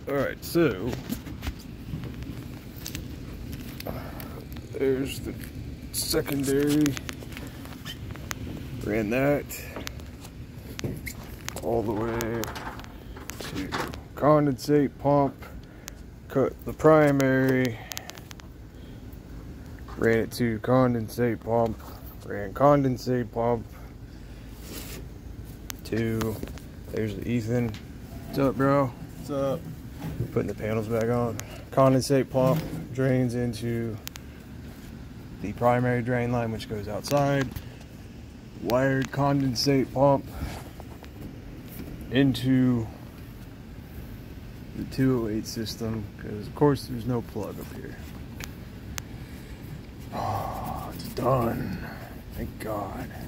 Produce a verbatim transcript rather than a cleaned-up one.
Alright, so there's the secondary. Ran that all the way to condensate pump. Cut the primary. Ran it to condensate pump. Ran condensate pump to, there's the Ethan. What's up, bro? What's up? Putting the panels back on. Condensate pump drains into the primary drain line, which goes outside. Wired condensate pump into the two oh eight system, because of course there's no plug up here. Oh, it's done. Thank God.